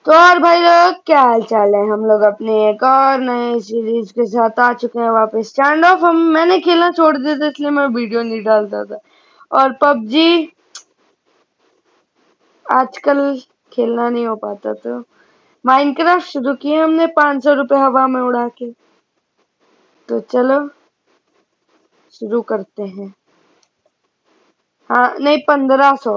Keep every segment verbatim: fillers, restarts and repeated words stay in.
तो और भाई लोग क्या हाल चाल है। हम लोग अपने एक और नए सीरीज के साथ आ चुके हैं वापस। स्टैंड ऑफ हम मैंने खेलना छोड़ दिया था, इसलिए मैं वीडियो नहीं डालता था। और पबजी आजकल खेलना नहीं हो पाता, तो माइनक्राफ्ट शुरू किए हमने पाँच सौ रुपये हवा में उड़ा के। तो चलो शुरू करते हैं। हाँ नहीं, पंद्रह सौ।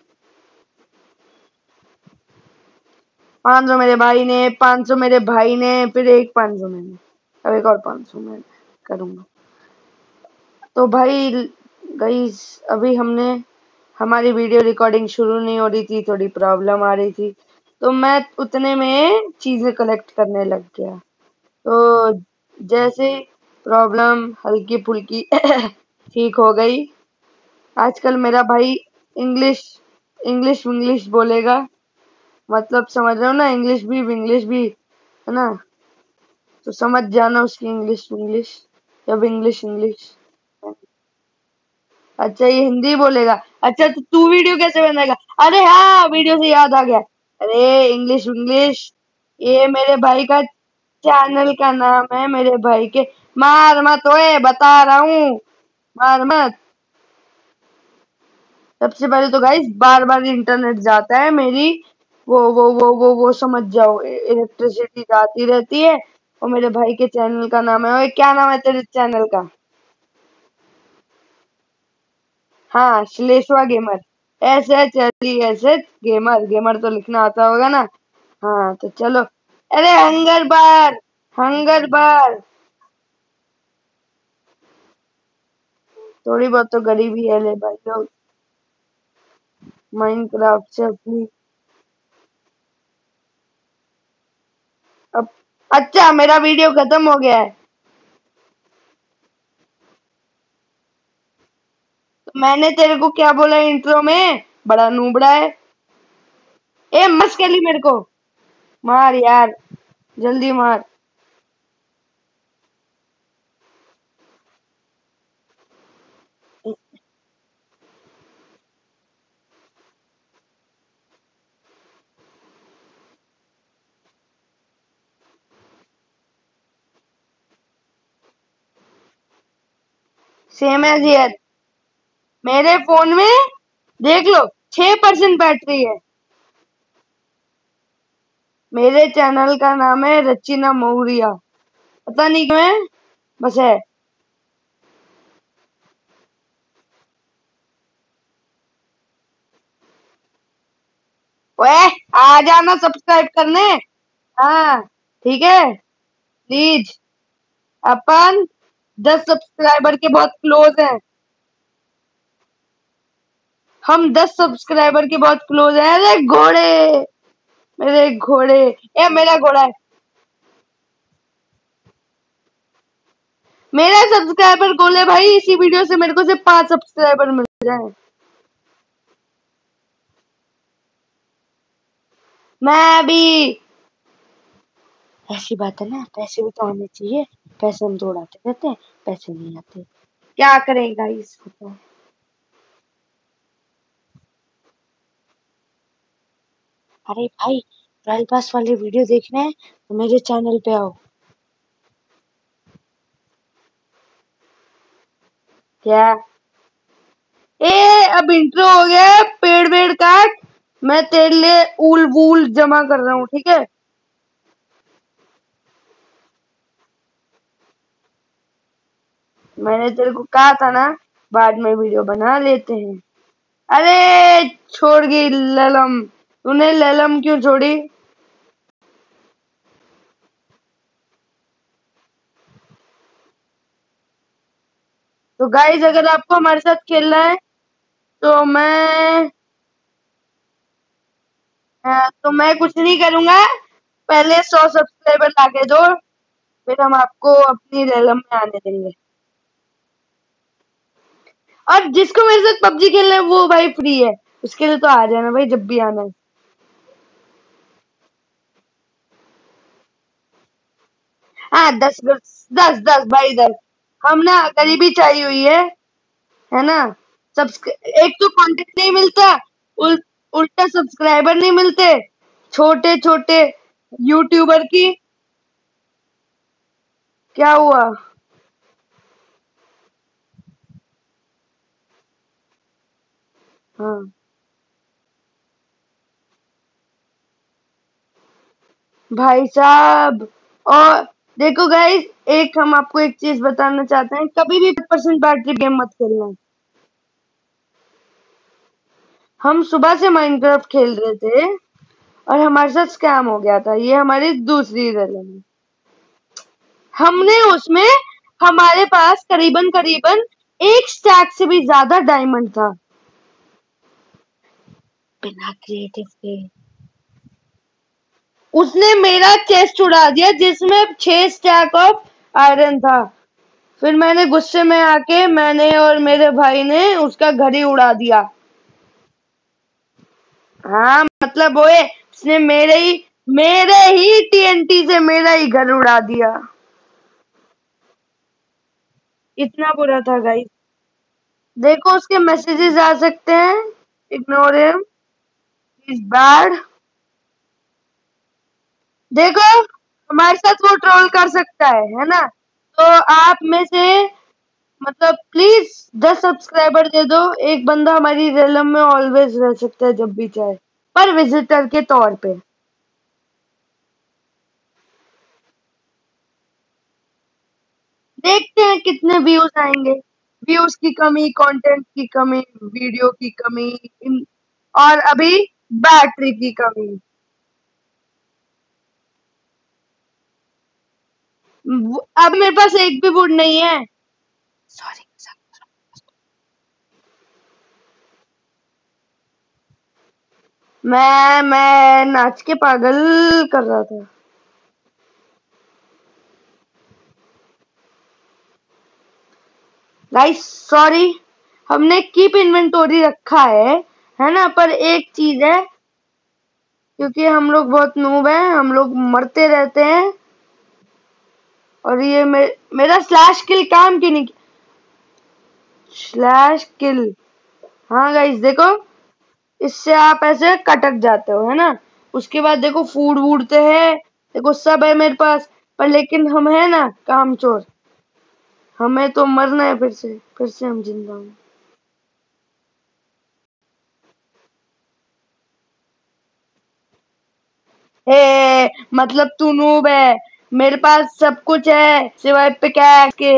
पाँच सौ मेरे भाई ने, पाँच सौ मेरे भाई ने, फिर एक पाँच सौ मैंने, अब एक और पाँच सौ मैं करूंगा। तो भाई गाइस, अभी हमने हमारी वीडियो रिकॉर्डिंग शुरू नहीं हो रही थी, थोड़ी प्रॉब्लम आ रही थी, तो मैं उतने में चीजें कलेक्ट करने लग गया। तो जैसे प्रॉब्लम हल्की फुल्की ठीक हो गई। आजकल मेरा भाई इंग्लिश इंग्लिश इंग्लिश बोलेगा, मतलब समझ रहे हो ना, इंग्लिश भी इंग्लिश भी है ना, तो समझ जाना उसकी इंग्लिश इंग्लिश जब इंग्लिश इंग्लिश। अच्छा ये हिंदी बोलेगा। अच्छा तो तू वीडियो कैसे बनाएगा? अरे हाँ, वीडियो से याद आ गया। अरे इंग्लिश इंग्लिश, ये मेरे भाई का चैनल का नाम है, मेरे भाई के। मार मत ओए, बता रहा हूँ, मार मत। सबसे पहले तो गाइस बार बार इंटरनेट जाता है मेरी, वो वो वो वो वो समझ जाओ, इलेक्ट्रिसिटी जाती रहती है। और मेरे भाई के चैनल का नाम है, ओए क्या नाम है तेरे चैनल का? हाँ, Shleshwa gamer. S H L E S H gamer, gamer तो लिखना आता होगा ना। हाँ तो चलो। अरे हंगर बार, हंगर बार। थोड़ी बहुत तो गरीबी है ले भाई लोग, माइनक्राफ्ट से अपनी। अब अच्छा मेरा वीडियो खत्म हो गया है। तो मैंने तेरे को क्या बोला इंट्रो में? बड़ा नूबड़ा है। ए मस के ली मेरे को, मार यार, जल्दी मार। सेम एज यार, मेरे फोन में देख लो छह परसेंट बैटरी है। मेरे चैनल का नाम है रचीना मौर्या, पता नहीं क्यों है, बस है। ओए आ जाना सब्सक्राइब करने। हाँ ठीक है, प्लीज। अपन दस सब्सक्राइबर के बहुत क्लोज हैं। हम दस सब्सक्राइबर के बहुत क्लोज हैं। अरे घोड़े, मेरे घोड़े, ए मेरा घोड़ा है। मेरा सब्सक्राइबर गोल है भाई, इसी वीडियो से मेरे को सिर्फ पांच सब्सक्राइबर मिल जाए। मैं भी, ऐसी बात है ना, पैसे भी तो आने चाहिए। पैसे हम तो उड़ाते रहते हैं, पैसे नहीं आते, क्या करेगा इसको तो। अरे भाई, रॉयल पास वाले वीडियो देखने हैं तो मेरे चैनल पे आओ। क्या? ए अब इंट्रो हो गया है, पेड़ वेड़ काट। मैं तेरे लिए ऊल वूल जमा कर रहा हूँ, ठीक है? मैंने तेरे को कहा था ना, बाद में वीडियो बना लेते हैं। अरे छोड़ गई ललम, तूने ललम क्यों छोड़ी? तो गाइज अगर आपको हमारे साथ खेलना है तो मैं अ, तो मैं कुछ नहीं करूंगा। पहले सौ सब्सक्राइबर लाके दो, फिर हम आपको अपनी रेलम में आने देंगे। और जिसको मेरे साथ पबजी खेलना है वो भाई फ्री है, उसके लिए तो आ जाना भाई जब भी आना है। हाँ दस दस दस दस भाई दस। हम ना गरीबी चाहिए हुई है है ना। सब्सक्रा एक तो कंटेंट नहीं मिलता, उल, उल्टा सब्सक्राइबर नहीं मिलते, छोटे छोटे यूट्यूबर की क्या हुआ? हाँ भाई साहब। और देखो गाइस, एक हम आपको एक चीज बताना चाहते हैं, कभी भी परसेंट बैटरी गेम मत खेलना। हम सुबह से माइनक्राफ्ट खेल रहे थे और हमारे साथ स्कैम हो गया था। ये हमारी दूसरी रैली में हमने उसमें हमारे पास करीबन करीबन एक स्टैक से भी ज्यादा डायमंड था बिना क्रिएटिव के। उसने मेरा चेस्ट उड़ा दिया जिसमें छह स्टैक ऑफ आयरन था। फिर मैंने गुस्से में आके मैंने और मेरे भाई ने उसका घर ही उड़ा दिया। हाँ मतलब वो है, उसने मेरे ही मेरे ही टीएनटी से मेरा ही घर उड़ा दिया। इतना बुरा था गाइस। देखो उसके मैसेजेस आ सकते हैं, इग्नोर हिम, इज बैड। देखो हमारे साथ वो ट्रोल कर सकता है है ना? तो आप में से मतलब प्लीज दस सब्सक्राइबर दे दो, एक बंदा हमारी रेलम में ऑलवेज रह सकता है जब भी चाहे, पर विजिटर के तौर पे। देखते हैं कितने व्यूज आएंगे। व्यूज की कमी, कंटेंट की कमी, वीडियो की कमी, इन और अभी बैटरी की कमी। वो- अब मेरे पास एक भी वुड नहीं है। सॉरी। मैं मैं नाच के पागल कर रहा था। गाइस सॉरी, हमने कीप इन्वेंटोरी रखा है है ना? पर एक चीज है, क्योंकि हम लोग बहुत नूब हैं, हम लोग मरते रहते हैं। और ये मे, मेरा स्लैश किल काम क्यों नहीं? Slash kill. हाँ गाइस देखो, इससे आप ऐसे कटक जाते हो है ना? उसके बाद देखो फूड वूड तो है, देखो सब है मेरे पास, पर लेकिन हम है ना कामचोर, हमें तो मरना है फिर से, फिर से हम जिंदा हैं। हे मतलब तू नूब है, मेरे पास सब कुछ है सिवाय पिकैक्स के।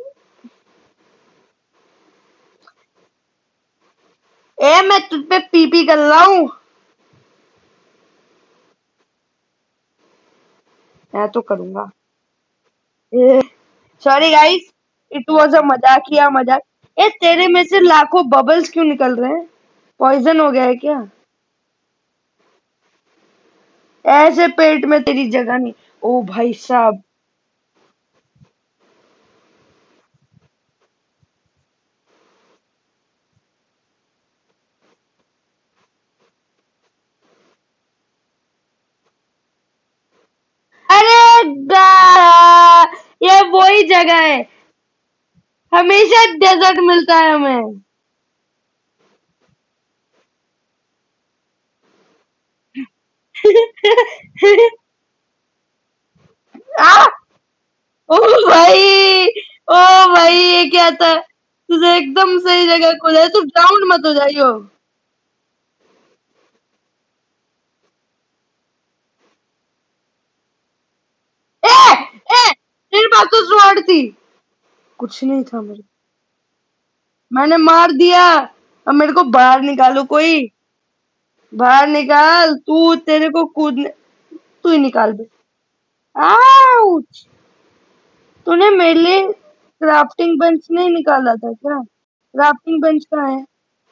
ए मैं तुझ पे पीपी कर रहा हूँ। मैं तो करूंगा। Sorry guys, it was a मजाकिया मजाक। ए तेरे में से लाखों बबल्स क्यों निकल रहे हैं? पॉइजन हो गया है क्या? ऐसे पेट में तेरी जगह नहीं। ओ भाई साहब। अरे गा, ये वही जगह है, हमेशा डेजर्ट मिलता है हमें। आ! ओ भाई, ओ भाई ये क्या था? तुझे एकदम सही जगह खोजा है, तू डाउन मत हो जाइयो। ए ए तेरे पास तो स्वॉर्ड थी। कुछ नहीं था मेरे, मैंने मार दिया। अब मेरे को बाहर निकालो कोई, बाहर निकाल तू, तेरे को कूदने, तू ही निकाल बे। आउच! तूने मेरे लिए क्राफ्टिंग बेंच नहीं निकाला था क्या? क्राफ्टिंग बेंच कहाँ है?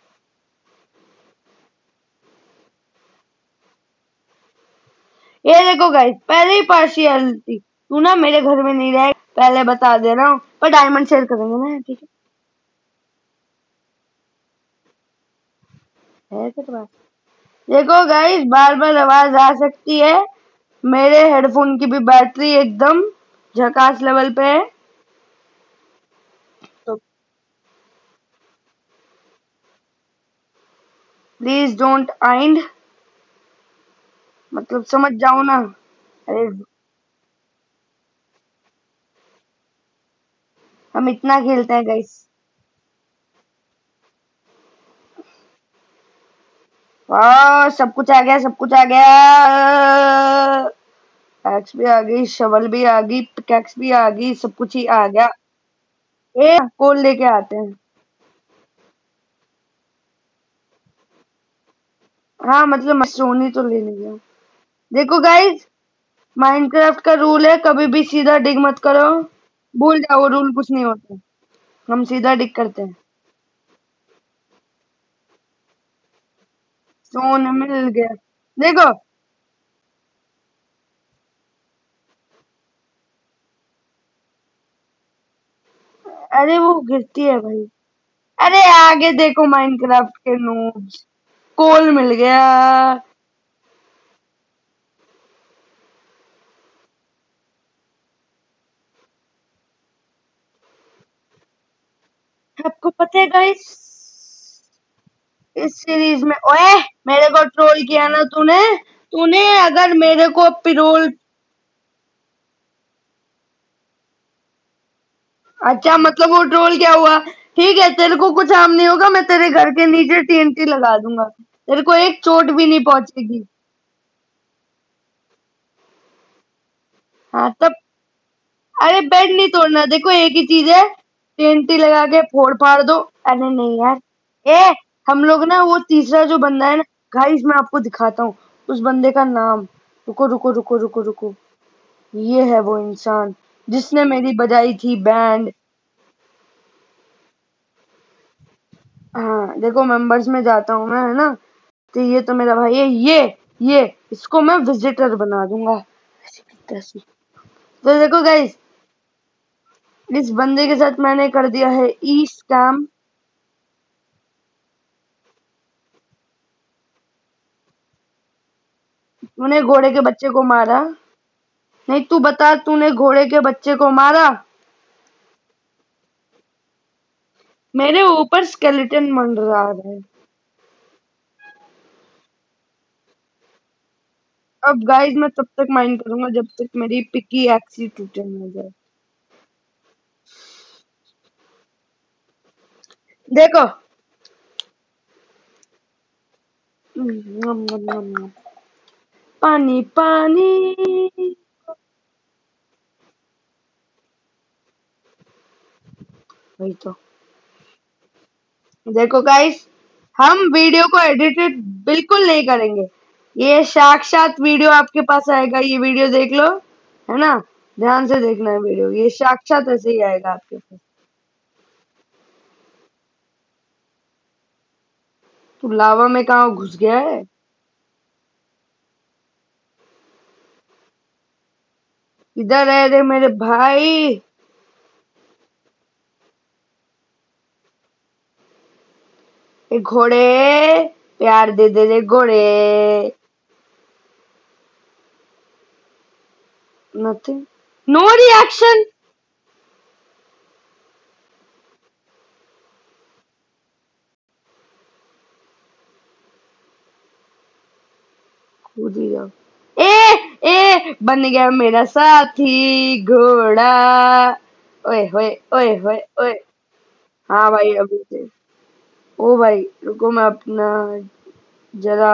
ये देखो गाइस, पहले ही पार्शियलिटी, तू ना मेरे घर में नहीं रहे, पहले बता दे रहा हूँ, पर डायमंड शेयर करेंगे ना, ठीक है? है तेरे पास? देखो गाइस, बार बार आवाज आ सकती है, मेरे हेडफोन की भी बैटरी एकदम झकास लेवल पे है। तो प्लीज डोंट आइंड मतलब समझ जाओ ना। अरे हम इतना खेलते हैं गाइस। वाह सब कुछ आ गया, सब कुछ आ गया। एक्स भी आ गई, शवल भी आ गई, पिकैक्स भी आ गई, सब कुछ ही आ गया। ए कोल लेके आते हैं। हाँ मतलब सोनी तो ले लिया। देखो गाइस, माइनक्राफ्ट का रूल है कभी भी सीधा डिग मत करो। भूल जाओ वो रूल, कुछ नहीं होता। हम सीधा डिग करते हैं। सोन मिल गया। देखो, अरे वो गिरती है भाई। अरे आगे देखो माइनक्राफ्ट के नूब्स। कोल मिल गया। आपको पता है गाइस, इस सीरीज में ओए, मेरे को ट्रोल किया ना तूने। तूने अगर मेरे को पिरोल। अच्छा मतलब वो ट्रोल क्या हुआ। ठीक है, तेरे को कुछ हार्म नहीं होगा, मैं तेरे घर के नीचे टीएनटी लगा दूंगा, तेरे को एक चोट भी नहीं पहुंचेगी। हाँ तब। अरे बेड नहीं तोड़ना, देखो एक ही चीज है, टीएनटी लगा के फोड़ फाड़ दो। अरे नहीं यार। ए हम लोग ना, वो तीसरा जो बंदा है ना, गाइस मैं आपको दिखाता हूँ उस बंदे का नाम। रुको रुको रुको रुको रुको। ये है वो इंसान जिसने मेरी बजाई थी बैंड। हाँ देखो मेंबर्स में जाता हूँ मैं, है ना। तो ये तो मेरा भाई है, ये ये इसको मैं विजिटर बना दूंगा ऐसी की तैसी। तो देखो गाइस, इस बंदे के साथ मैंने कर दिया है ई स्कैम। तूने घोड़े के बच्चे को मारा। नहीं तू बता, तूने घोड़े के बच्चे को मारा। मेरे ऊपर स्केलेटन मंडरा रहा है। अब गाइस मैं तब तक माइन करूंगा जब तक मेरी पिकी एक्सी टूटे ना जाए। देखो। नम, नम, नम, नम। पानी पानी। वही तो। देखो गाइस, हम वीडियो को एडिटेड बिल्कुल नहीं करेंगे। ये साक्षात वीडियो आपके पास आएगा, ये वीडियो देख लो, है ना। ध्यान से देखना है वीडियो, ये साक्षात ऐसे ही आएगा आपके पास। तू लावा में कहाँ घुस गया है। इधर है रे मेरे भाई। ए घोड़े, प्यार दे दे रे घोड़े। नथिंग। No reaction. कूद ही जाओ। ए ए बन गया मेरा साथी घोड़ा। ओए होए ओए होए ओए। हाँ भाई अभी से। ओ भाई रुको, मैं अपना जरा,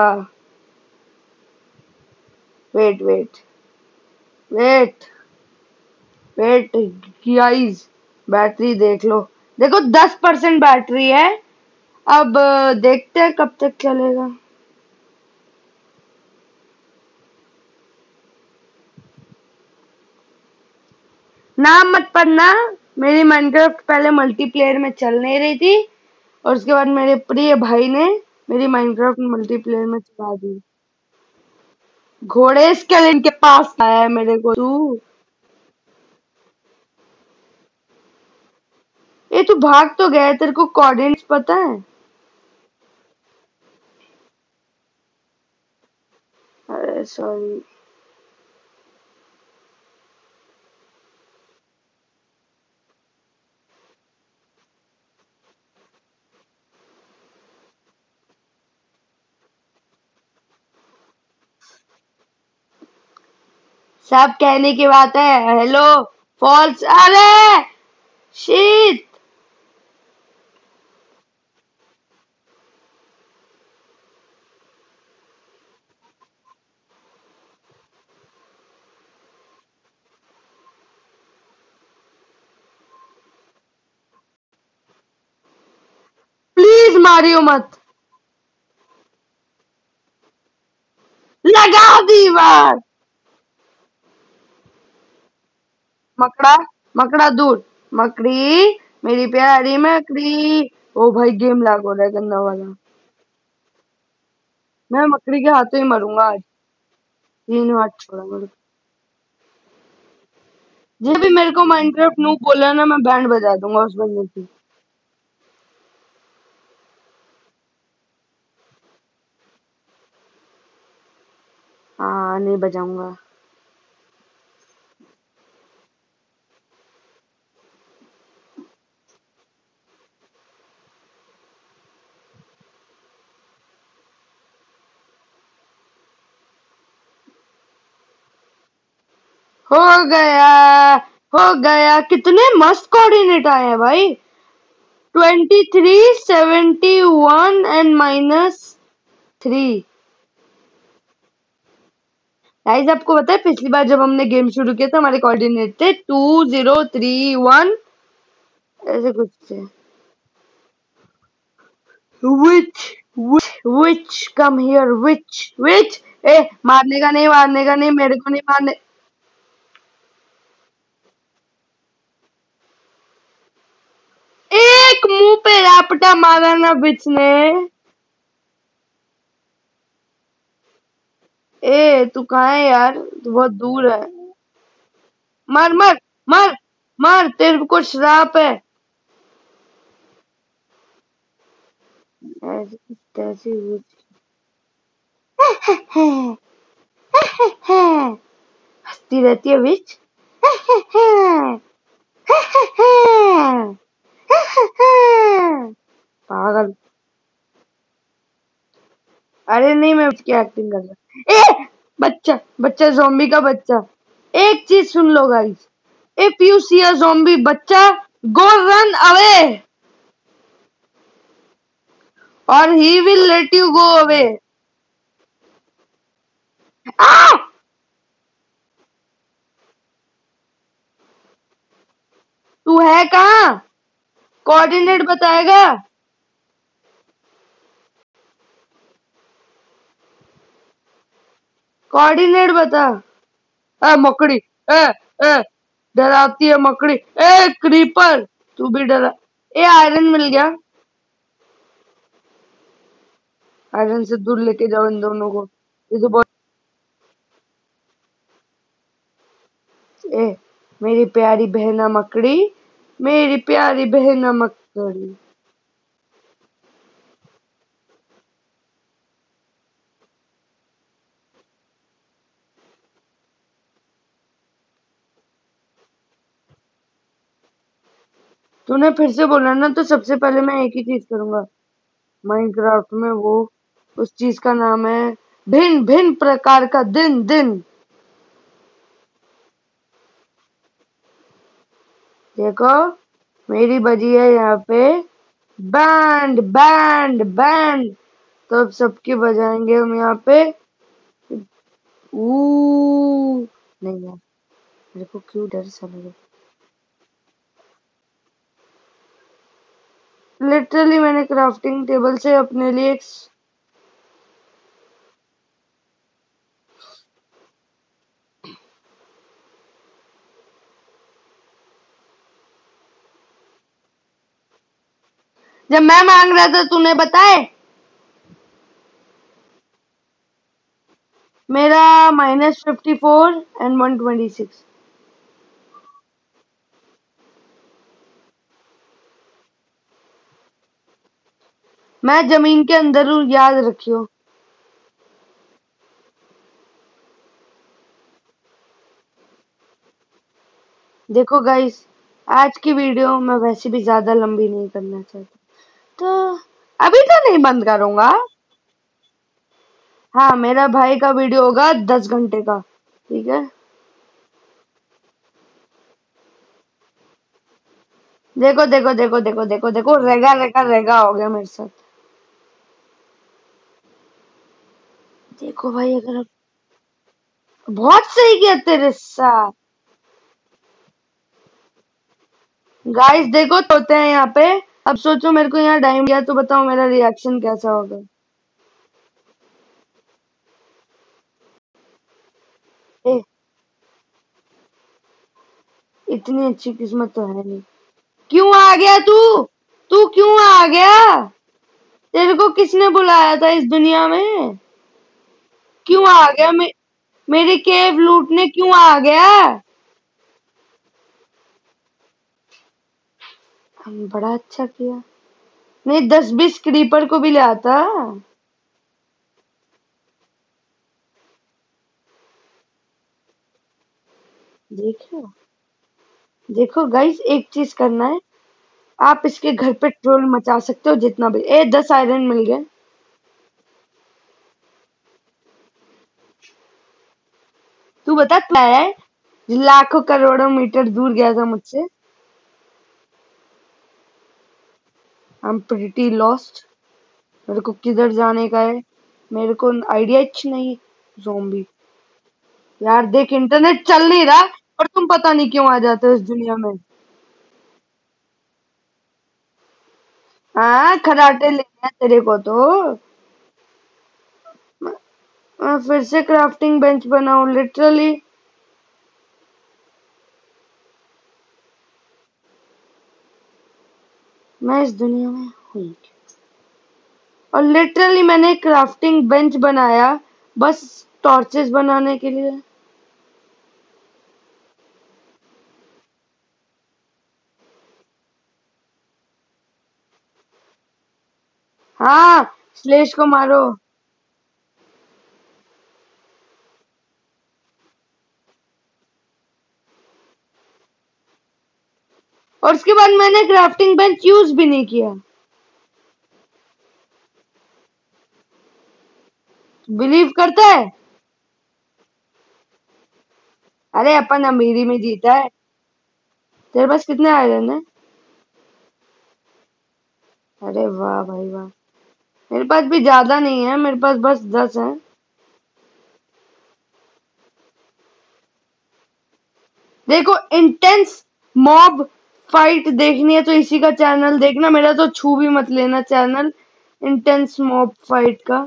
wait wait wait wait guys, battery देख लो। देखो दस परसेंट बैटरी है। अब देखते हैं कब तक चलेगा। नाम मत पढ़ना। मेरी माइनक्राफ्ट पहले मल्टीप्लेयर में चल नहीं रही थी, और उसके बाद मेरे प्रिय भाई ने मेरी माइनक्राफ्ट मल्टीप्लेयर में चला दी। घोड़े स्केलेटन के पास आया है मेरे को तू। ये तू भाग तो गया, तेरे को कोऑर्डिनेट्स पता है। अरे सॉरी। सब कहने की बात है। हेलो फॉल्स, अरे शीट, प्लीज मारियो मत। लगा दी बार। मकड़ा, मकड़ा दूर, मकड़ी, मेरी प्यारी मकड़ी। ओ भाई गेम लैग हो रहा है गंदा वाला। मैं मकड़ी के हाथों ही मरूंगा आज। तीन हाथ छोड़ा मेरे को। जब भी मेरे को माइनक्राफ्ट नूब बोला ना, मैं बैंड बजा दूंगा उस बंदे की। हाँ नहीं बजाऊंगा। हो गया, हो गया। कितने मस्त कोऑर्डिनेट आए हैं भाई। Twenty three, seventy one and minus three. Guys आपको पता है पिछली बार जब हमने गेम शुरू किया था हमारे कोऑर्डिनेट थे टू जीरो थ्री वन, ऐसे कुछ थे। विच कम हियर, विच विच। ए मारने का नहीं, मारने का नहीं, मेरे को नहीं मारने। एक मुंह पे रैपटा मारा ना विच ने। ए तू कहाँ है यार, तू बहुत दूर है। मर मर मर मर, तेरे को श्राप है। ऐसे कैसे हंसती रहती है विच। पागल। अरे नहीं मैं उसकी एक्टिंग कर रहा। ए बच्चा, बच्चा ज़ॉम्बी का बच्चा। एक चीज सुन लो guys, if you see a zombie बच्चा, गो रन अवे और he will let you go away. आ तू है कहाँ, कोऑर्डिनेट बताएगा। कोऑर्डिनेट बता। ए मकड़ी, ए ए डराती है मकड़ी। ए क्रीपर, तू भी डरा। ए आयरन मिल गया। आयरन से दूर लेके जाओ इन दोनों को। ये तो बहुत। ए मेरी प्यारी बहना मकड़ी, मेरी प्यारी बहना मकड़ी। तूने फिर से बोला ना तो सबसे पहले मैं एक ही चीज करूंगा। माइनक्राफ्ट में वो उस चीज का नाम है भिन्न भिन्न प्रकार का दिन दिन। देखो मेरी बजी है यहाँ पे बैंड बैंड बैंड। तो अब सबके बजाएंगे हम यहाँ पे। ऊ नहीं यार, मेरे को क्यों डर सा लगा। लिटरली मैंने क्राफ्टिंग टेबल से अपने लिए एक। जब मैं मांग रहा था तूने बताए। मेरा minus fifty four and one twenty six. मैं जमीन के अंदर हूँ, याद रखियो। देखो गाइस, आज की वीडियो मैं वैसे भी ज्यादा लंबी नहीं करना चाहती, तो अभी तो नहीं बंद करूंगा। हाँ मेरा भाई का वीडियो होगा दस घंटे का, ठीक है। देखो देखो देखो देखो देखो देखो, रेगा रेगा रेगा हो गया मेरे साथ। देखो भाई, अगर अब- बहुत सही किया तेरे साथ। गाइस देखो तोते हैं यहाँ पे। अब सोचो मेरे को यहाँ डाइम दिया तो बताओ मेरा रिएक्शन कैसा होगा। ए, इतनी अच्छी किस्मत तो है नहीं। क्यों आ गया तू? तू क्यों आ गया? तेरे को किसने बुलाया था इस दुनिया में? क्यों आ गया? मे, मेरी केव लूटने क्यों आ गया? हम बड़ा अच्छा किया। नहीं, दस बीस क्रीपर को भी ले आता। देखो देखो गाइस, एक चीज करना है। आप इसके घर पे ट्रोल मचा सकते हो जितना भी। ए, दस आयरन मिल गए। तू बता क्या है? लाखों करोड़ों मीटर दूर गया था मुझसे। I am pretty lost. मेरे को किधर जाने का है? मेरे को आइडिया ही नहीं। ज़ोंबी। यार देख, इंटरनेट चल नहीं रहा और तुम पता नहीं क्यों आ जाते हो इस दुनिया में। हाँ, खराटे लेने हैं तेरे को तो। मैं मैं फिर से क्राफ्टिंग बेंच बनाऊं लिटरली। मैं इस दुनिया में हुई और लिटरली मैंने क्राफ्टिंग बेंच बनाया बस टॉर्चेस बनाने के लिए। हाँ, स्लेश को मारो। और उसके बाद मैंने क्राफ्टिंग बेंच यूज भी नहीं किया। बिलीव करता है? अरे अपन अमीरी में जीता है। तेरे पास कितने आयरन है? अरे वाह भाई वाह। मेरे पास भी ज्यादा नहीं है, मेरे पास बस दस है। देखो, इंटेंस मॉब फाइट देखनी है तो इसी का चैनल देखना। मेरा तो छू भी मत लेना चैनल इंटेंस मॉब फाइट का।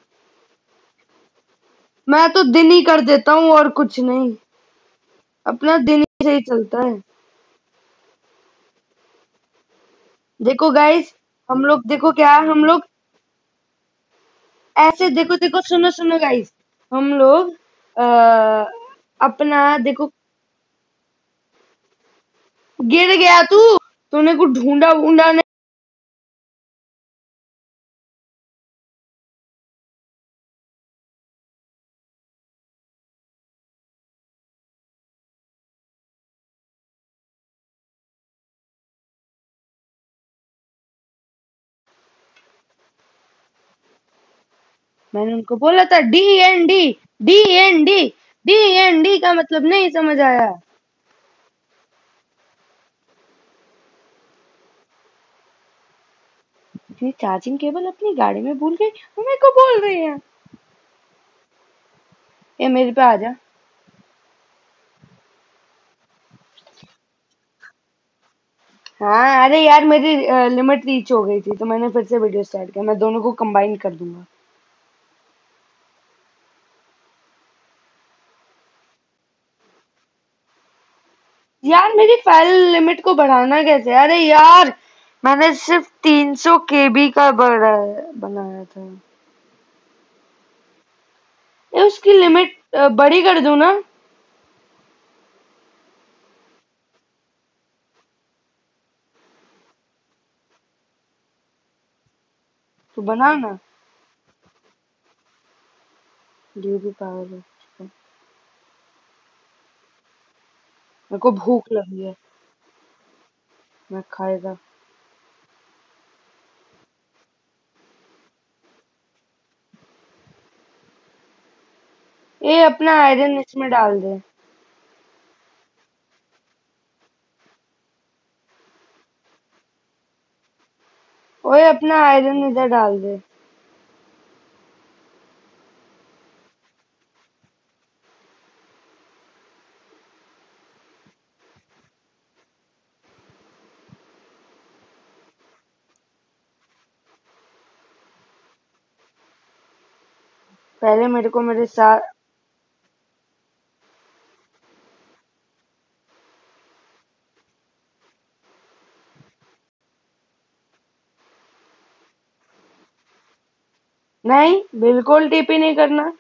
मैं तो दिन ही कर देता हूँ और कुछ नहीं। अपना दिन ही सही चलता है। देखो गाइस, हम लोग देखो क्या हम लोग ऐसे देखो देखो, सुनो सुनो गाइस। हम लोग आ, अपना देखो। गिर गया तू? तूने कुछ ढूंढा वूंढा नहीं? मैंने उनको बोला था D N D. D N D. D N D का मतलब नहीं समझ आया? ये चार्जिंग केबल अपनी गाड़ी में भूल गई और मेरे को बोल रही है। ये मेरे पे आ जा। हाँ, अरे यार मेरी लिमिट रीच हो गई थी तो मैंने फिर से वीडियो स्टार्ट किया। मैं दोनों को कंबाइन कर दूंगा। यार मेरी फाइल लिमिट को बढ़ाना कैसे? अरे यार, मैंने सिर्फ तीन सौ केबी का बड़ा बनाया था। ये उसकी लिमिट बड़ी कर दूं ना? तो बना ना। ड्यू भी पावर है। मेरे को भूख लगी है। मैं खाएगा। ये अपना आयरन इसमें डाल दे। ओए अपना आयरन इधर डाल दे। पहले मेरे को मेरे साथ। नहीं, बिल्कुल टीपी नहीं करना।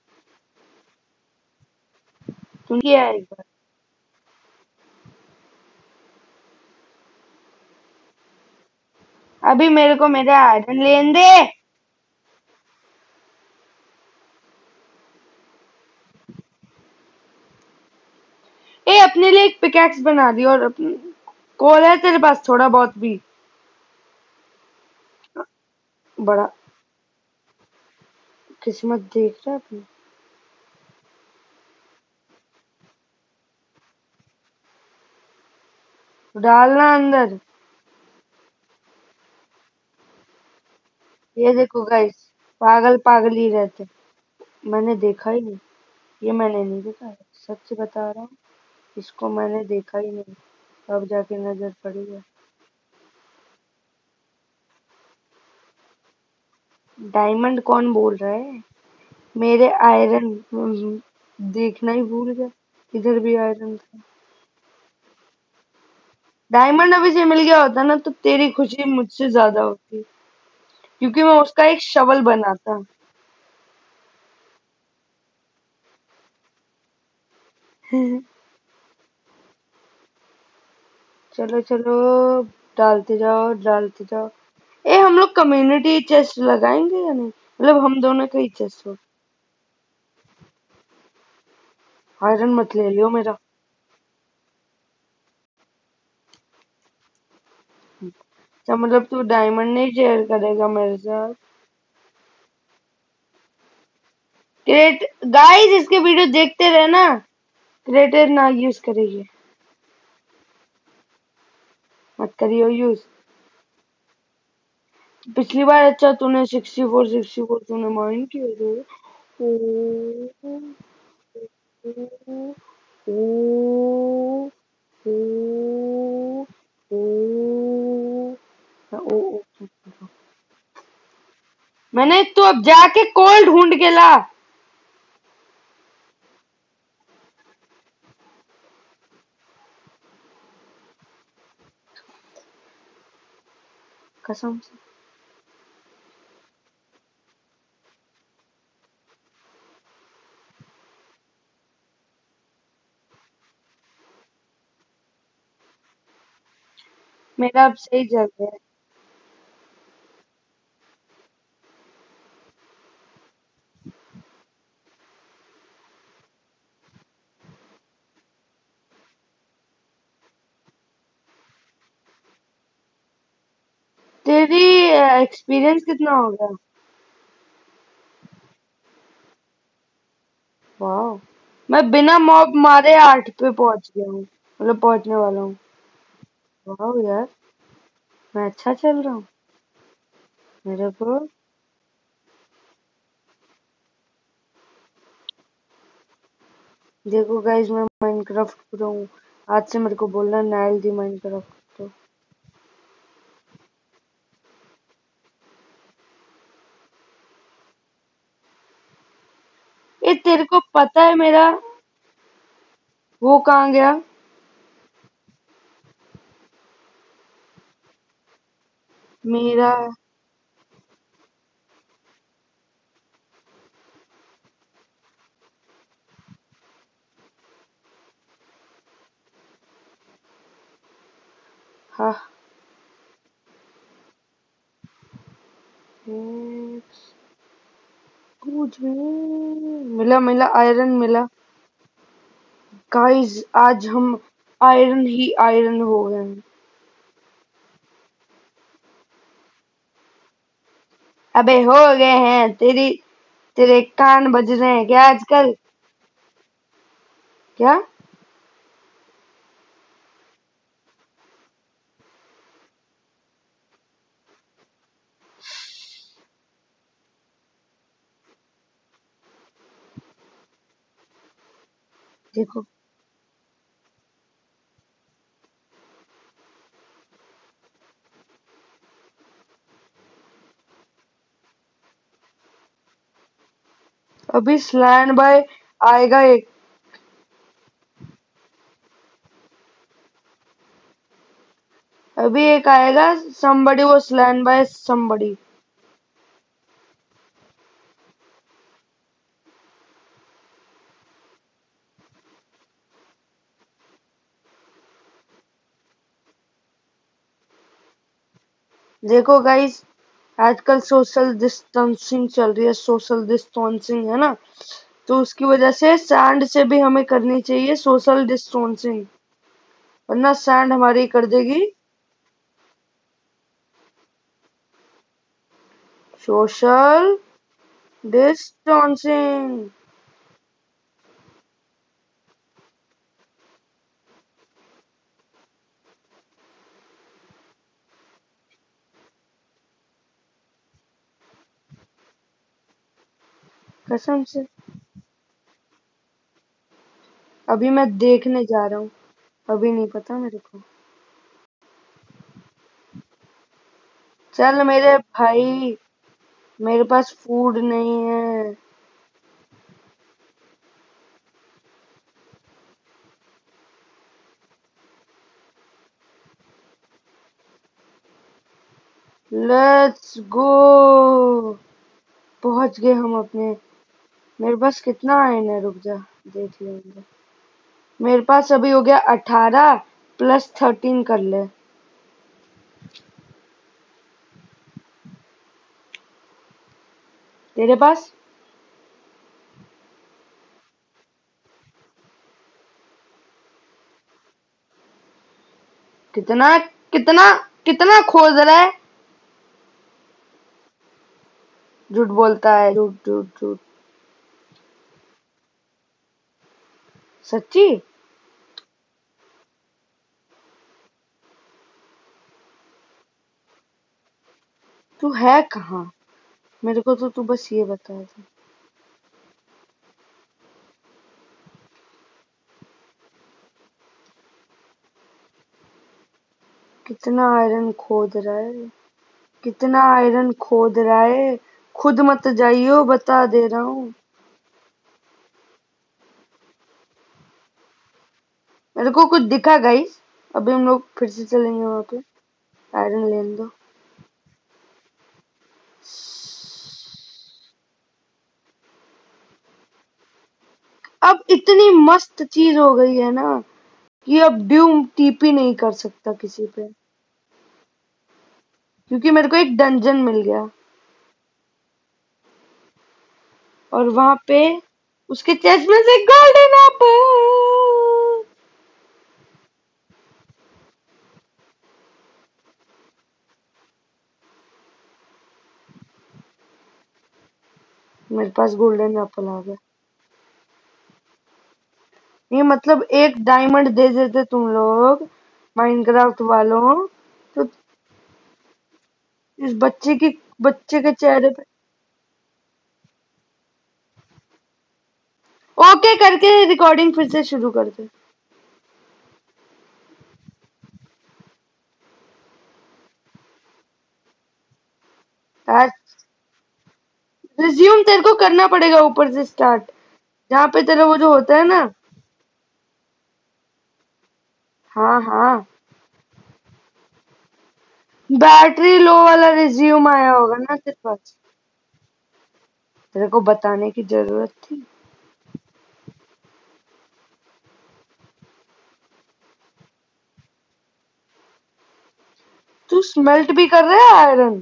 तुम किया है एक बार। अभी मेरे को मेरा आयरन लेन दे। ए अपने लिए एक पिकैक्स बना दी। और अपने कोल है तेरे पास थोड़ा बहुत भी? बड़ा किस्मत देख रहा है अपनी। डालना अंदर। ये देखो गाइस, पागल पागल ही रहते। मैंने देखा ही नहीं। ये मैंने नहीं देखा है, सच बता रहा हूँ। इसको मैंने देखा ही नहीं। अब जाके नजर पड़ी है। डायमंड कौन बोल रहा है? मेरे आयरन देखना ही भूल गया। इधर भी आयरन था। डायमंड अभी से मिल गया होता ना तो तेरी खुशी मुझसे ज्यादा होती, क्योंकि मैं उसका एक शवल बनाता। चलो चलो, डालते जाओ डालते जाओ। ए हम लोग कम्युनिटी चेस्ट लगाएंगे या नहीं? मतलब हम दोनों का ही चेस्ट हो। आयरन मत ले लियो मेरा। अच्छा मतलब तू डायमंड नहीं शेयर करेगा मेरे साथ? क्रिएट गाइस, इसके वीडियो देखते रहना। क्रिएटर ना यूज करेगी। मत करियो यूज। पिछली बार अच्छा तूने सिक्सटी फोर सिक्सटी फोर तूने माइन किया था। ओ, ओ, ओ, ओ, ओ, ओ, ओ, मैंने तो अब जाके कोल ढूंढ के ला। कसम से। मेरा अब सही चल रहा है। तेरी एक्सपीरियंस कितना हो गया? वाह, मैं बिना मॉब मारे आठ पे पहुंच गया हूँ, मतलब पहुंचने वाला हूँ। वाह यार, मैं अच्छा चल रहा हूँ। मेरे को देखो गाइस, मैं माइनक्राफ्ट प्रो हूँ। आज से मेरे को बोलना नाइल दी माइनक्राफ्ट तो। ये तेरे को पता है मेरा वो कहाँ गया? मेरा हाँ, कुछ भी मिला मिला आयरन मिला। गाइस आज हम आयरन ही आयरन हो गए हैं। अबे हो गए हैं तेरी। तेरे कान बज रहे हैं क्या आजकल? क्या? देखो अभी स्लैंड बाय आएगा एक। अभी एक आएगा somebody was slain by somebody। देखो गाइस आजकल सोशल डिस्टेंसिंग चल रही है, सोशल डिस्टेंसिंग है ना, तो उसकी वजह से सैंड से भी हमें करनी चाहिए सोशल डिस्टेंसिंग, वरना सैंड हमारी कर देगी सोशल डिस्टेंसिंग। कसम से अभी मैं देखने जा रहा हूँ, अभी नहीं पता मेरे को। चल मेरे भाई, मेरे पास फूड नहीं है। लेट्स गो, पहुंच गए हम अपने। मेरे पास कितना आयन है, रुक जा देख लेंगे। मेरे पास अभी हो गया अठारह प्लस थर्टीन कर ले। तेरे पास कितना कितना कितना खोद रहा है? झूठ बोलता है, झूठ झूठ झूठ। सच्ची? तू है कहाँ? मेरे को तो तू बस ये बता दे। कितना आयरन खोद रहा है? कितना आयरन खोद रहा है? खुद मत जाइयो, बता दे रहा हूँ। मेरे को कुछ दिखा गाइस, अभी हम लोग फिर से चलेंगे वहां पे। आयरन लेने दो। अब इतनी मस्त चीज हो गई है ना कि अब ड्यूम टीपी नहीं कर सकता किसी पे, क्योंकि मेरे को एक डंजन मिल गया और वहां पे उसके चेस्ट में से गोल्डन एप्पल। मेरे पास गोल्डन एप्पल आ गया। ये मतलब एक डायमंड दे देते तुम लोग माइनक्राफ्ट वालों, तो इस बच्चे की बच्चे के चेहरे पे ओके करके रिकॉर्डिंग फिर से शुरू कर दे। आज रिज्यूम तेरे को करना पड़ेगा ऊपर से स्टार्ट, जहाँ पे तेरा वो जो होता है ना। हाँ हाँ, बैटरी लो वाला रिज्यूम आया होगा ना तेरे पास, तेरे को बताने की जरूरत थी। तू स्मेल्ट भी कर रहा है आयरन?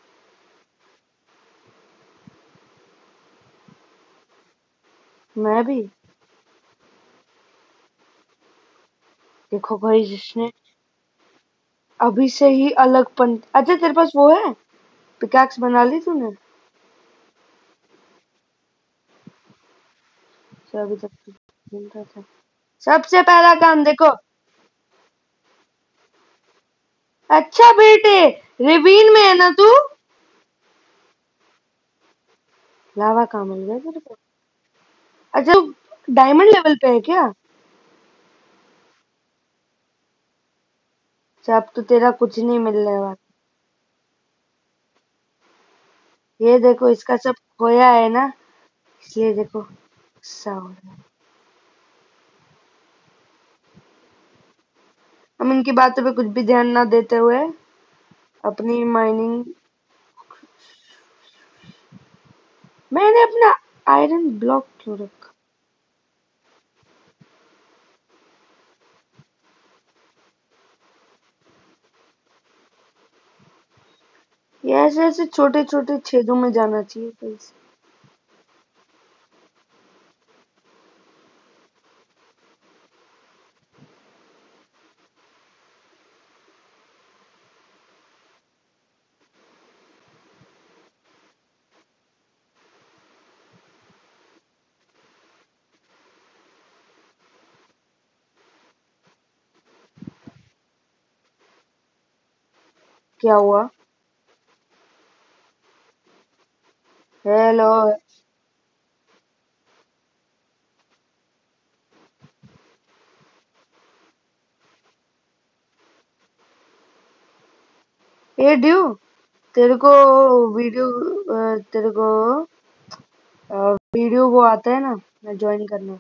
मैं भी। देखो भाई, जिसने अभी से ही अलग पन। अच्छा तेरे पास वो है, पिकैक्स बना ली तूने? अच्छा, अभी तक तो घूम रहा था। सबसे पहला काम देखो। अच्छा बेटे, रिवीन में है ना तू? लावा कहाँ मिल गया तेरे को? अच्छा, डायमंड लेवल पे है क्या? अच्छा, अब तो तेरा कुछ नहीं मिलने वाला। ये देखो इसका सब खोया है ना, इसलिए देखो गुस्सा हो रहा है। हम इनकी बातों पे कुछ भी ध्यान ना देते हुए अपनी माइनिंग। मैंने अपना आयरन ब्लॉक क्यों रखा? ये ऐसे ऐसे छोटे छोटे छेदों में जाना चाहिए पैसे। क्या हुआ? हेलो। ए ड्यू, तेरे को वीडियो अ, तेरे को अ, वीडियो वो आता है ना, मैं ज्वाइन करना।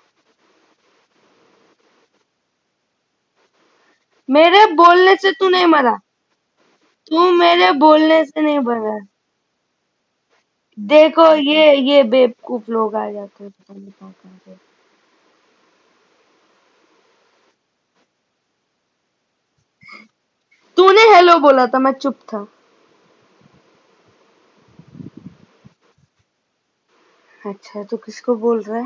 मेरे बोलने से तू नहीं मरा। तू मेरे बोलने से नहीं मरा। देखो ये ये बेवकूफ लोग आ जाते हैं, पता नहीं कहाँ कहाँ से। तूने हेलो बोला था, मैं चुप था। अच्छा, तो किसको बोल रहा है?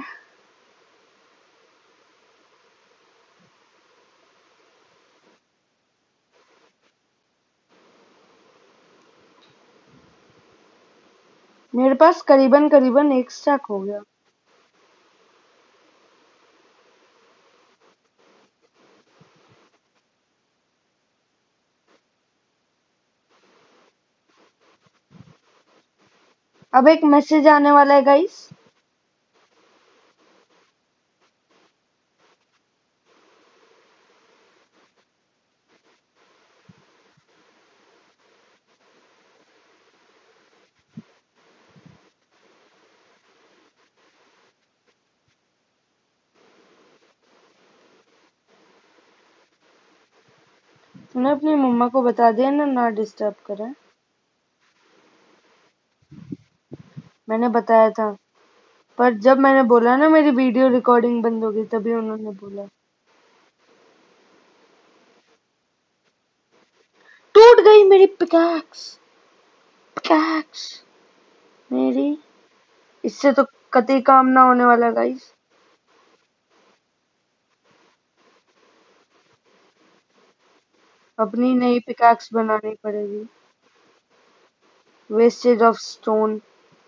मेरे पास करीबन करीबन एक स्टैक हो गया। अब एक मैसेज आने वाला है गाइस। तूने अपनी मम्मा को बता दिया ना, ना डिस्टर्ब करें। मैंने बताया था, पर जब मैंने बोला ना मेरी वीडियो रिकॉर्डिंग बंद हो गई, तभी उन्होंने बोला। टूट गई मेरी पिकैक्स। पिकैक्स मेरी। इससे तो कतई काम ना होने वाला गाइस। अपनी नई पिकैक्स बनानी पड़ेगी। Wastage of stone.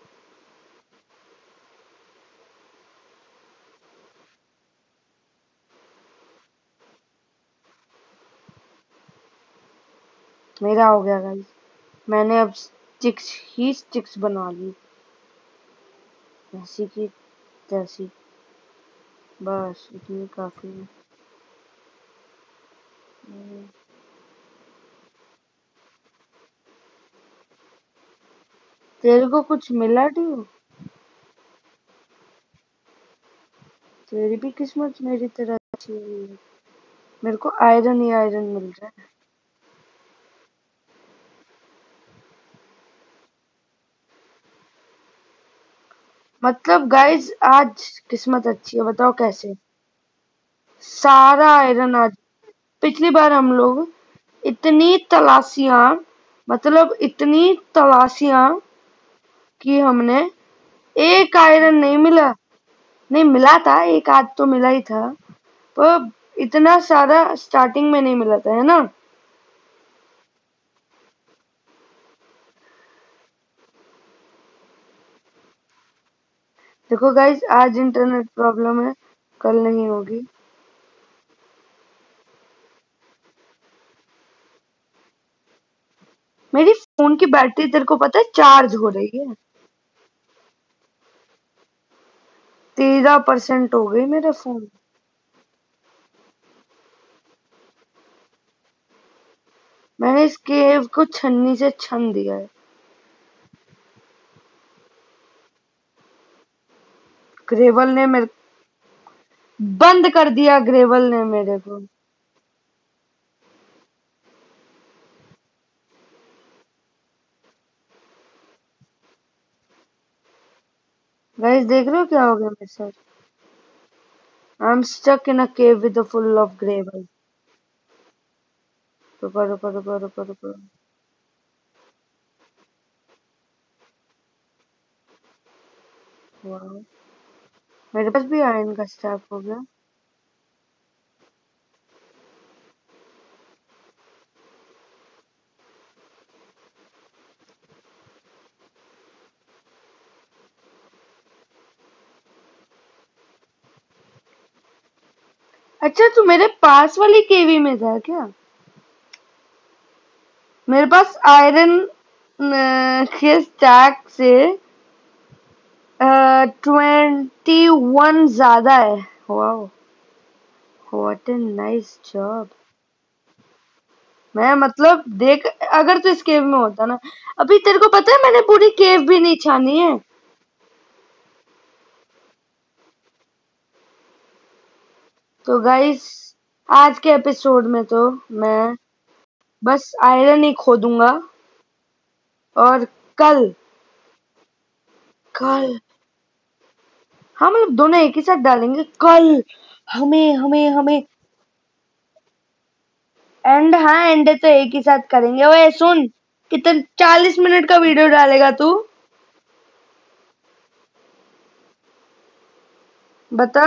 मेरा हो गया गाइस। मैंने अब स्टिक्स ही स्टिक्स बना ली, जैसी की तैसी। बस इतनी काफी है। हम्म, तेरे को कुछ मिला ड्यू? तेरी भी किस्मत मेरी तरह अच्छी हुई है। मेरे को आयरन ही आयरन मिल रहा है। मतलब गाइस आज किस्मत अच्छी है, बताओ कैसे। सारा आयरन आज। पिछली बार हम लोग इतनी तलाशियां, मतलब इतनी तलाशियां की हमने, एक आयरन नहीं मिला। नहीं मिला था, एक आध तो मिला ही था, पर इतना सारा स्टार्टिंग में नहीं मिला था, है ना। देखो गाइस, आज इंटरनेट प्रॉब्लम है, कल नहीं होगी। मेरी फोन की बैटरी तेरे को पता है चार्ज हो रही है। तेरह परसेंट हो गई मेरा फोन। मैंने इस केव को छन्नी से छन दिया है। ग्रेवल ने मेरे बंद कर दिया, ग्रेवल ने मेरे को। गाइस देख रहे हो क्या हो गया मेरे साथ? I am stuck in a cave with full of gravel. रुको रुको रुको रुको रुको। वाह, मेरे पास भी आयरन का स्टैक हो गया। अच्छा, तू मेरे पास वाली केवी में था क्या? मेरे पास आयरन के स्टैक से ट्वेंटी वन ज्यादा है। Wow, what a nice job. मैं मतलब देख, अगर तू इस केव में होता ना, अभी तेरे को पता है मैंने पूरी केव भी नहीं छानी है। तो गाइस, आज के एपिसोड में तो मैं बस आयरन ही खोदूंगा। और कल कल हाँ, मतलब दोनों एक ही साथ डालेंगे कल। हमें हमें हमें एंड, हाँ एंड तो एक ही साथ करेंगे। ओए सुन, कितने चालीस मिनट का वीडियो डालेगा तू? बता।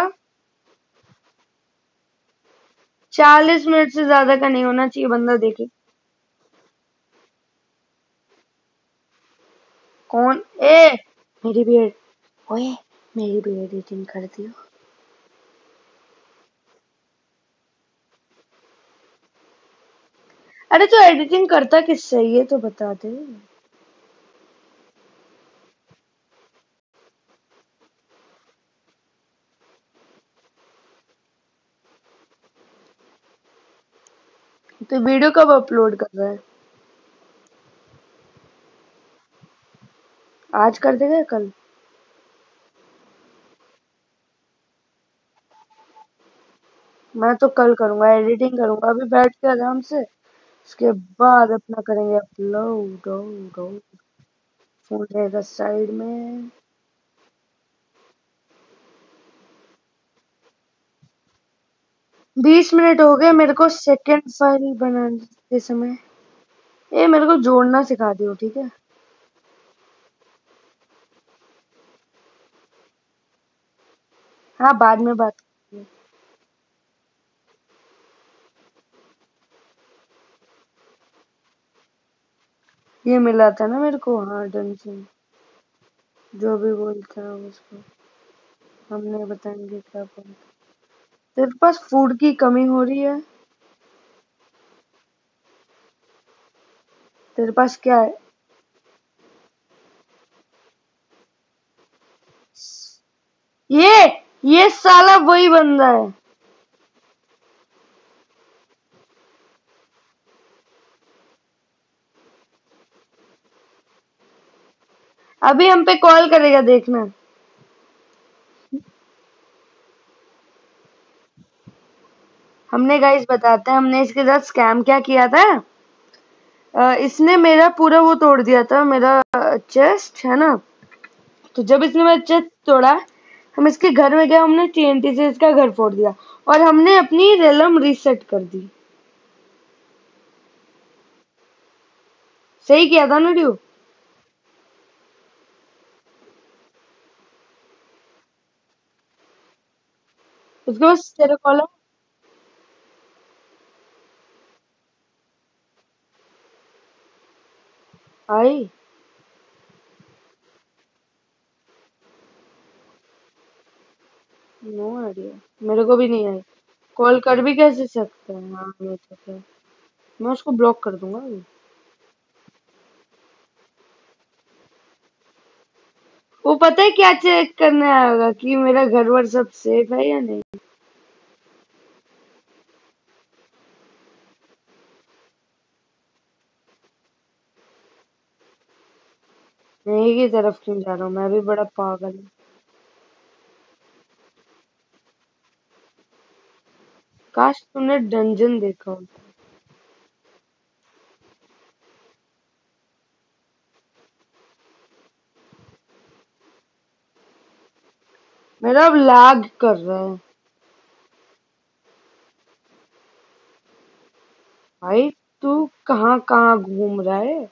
चालीस मिनट से ज्यादा का नहीं होना चाहिए, बंदा देखे। कौन ए? मेरी भी एड- ओए, मेरी भी एडिटिंग कर दियो। अरे तो एडिटिंग करता किससे है, ये तो बता दे। तो वीडियो कब अपलोड कर रहा है? आज कर देगा या कल? मैं तो कल करूंगा, एडिटिंग करूंगा अभी बैठ के आराम से। उसके बाद अपना करेंगे अपलोड। फोन रहेगा साइड में। बीस मिनट हो गए मेरे को सेकंड फाइल बनाते समय। ये मेरे को जोड़ना सिखा दियो, ठीक है? हाँ, बाद में बात करेंगे। ये मिला था ना मेरे को, हाँ डन से। जो भी बोलता है उसको हम नहीं बताएंगे क्या बोलता। तेरे पास फूड की कमी हो रही है? तेरे पास क्या है? ये ये साला वही बंदा है। अभी हम पे कॉल करेगा, देखना। हमने गाइस बताते हैं हमने इसके साथ स्कैम क्या किया था। अ, इसने मेरा पूरा वो तोड़ दिया था, मेरा चेस्ट है ना। तो जब इसने मेरा चेस्ट तोड़ा, हम इसके घर में गए, हमने टीएनटी से इसका घर फोड़ दिया। और हमने अपनी रेलम रीसेट कर दी। सही किया था ना ड्यू? उसके बाद तेरा कॉल आई। नो आइडिया, मेरे को भी नहीं आई। कॉल कर भी कैसे सकते हैं? हाँ ये तो है। मैं उसको ब्लॉक कर दूंगा अभी। वो पता है क्या चेक करने आएगा कि मेरा घर वर सब सेफ है या नहीं। मैं एक ही तरफ क्यों जा रहा हूँ, मैं भी बड़ा पागल हूँ। काश तुमने डंजन देखा होता। मेरा अब लैग कर रहा है। भाई तू कहाँ कहाँ घूम रहा है।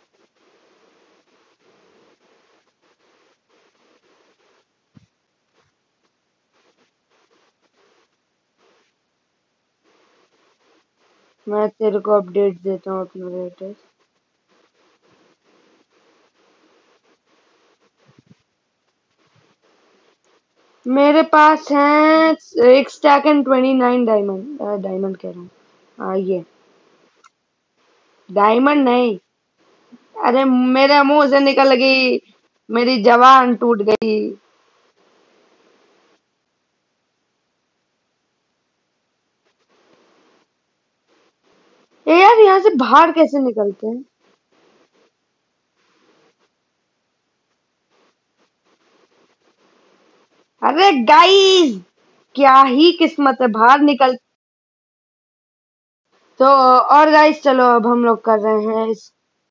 मैं तेरे को अपडेट देता हूँ अपना लेटेस्ट। मेरे पास है एक stack and twenty nine diamond. Diamond कह रहा हूँ, हाँ ये डायमंड नहीं। अरे मेरे मुंह से निकल गई, मेरी जबान टूट गई। ए यार यहाँ से बाहर कैसे निकलते हैं। अरे गाइस, क्या ही किस्मत है, बाहर निकल। तो और गाइस चलो अब हम लोग कर रहे हैं इस।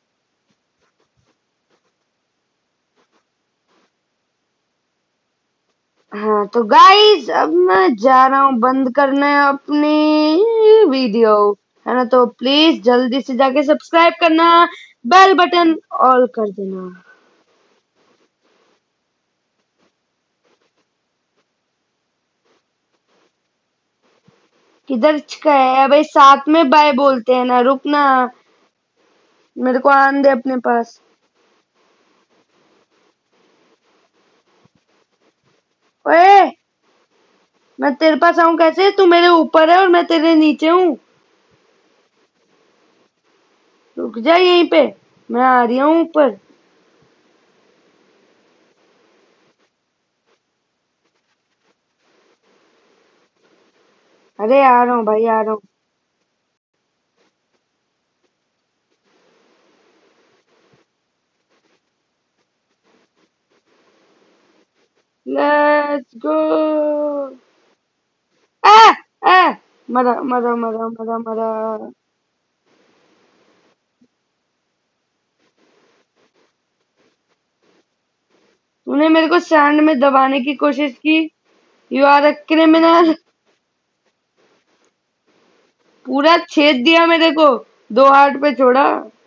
हाँ तो गाइस अब मैं जा रहा हूँ बंद करने अपनी वीडियो, है ना। तो प्लीज जल्दी से जाके सब्सक्राइब करना, बेल बटन ऑल कर देना। किधर गए भाई, साथ में बाय बोलते हैं ना, रुकना। मेरे को आने दे अपने पास। ओए, मैं तेरे पास आऊं कैसे, तू मेरे ऊपर है और मैं तेरे नीचे हूँ। रुक जा यहीं पे, मैं आ रही हूँ ऊपर। अरे आ रहा हूँ भाई, आ रहा हूँ। Let's go. आ आ मरा मरा मरा मरा मरा। तूने मेरे को सैंड में दबाने की कोशिश की। You are a criminal. पूरा छेद दिया मेरे को, दो हाथ पे छोड़ा।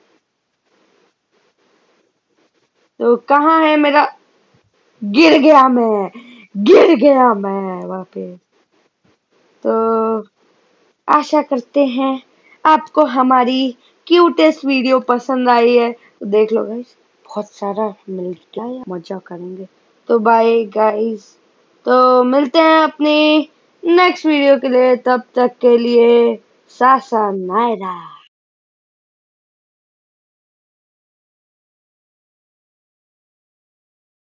तो कहाँ है मेरा। गिर गया मैं, गिर गया मैं वापस। तो आशा करते हैं आपको हमारी क्यूटेस्ट वीडियो पसंद आई है। तो देख लो गाइस, बहुत सारा मिल गया है, मजा करेंगे। तो बाय गाइस, तो मिलते हैं अपनी नेक्स्ट वीडियो के लिए, तब तक के लिए सासा नायरा।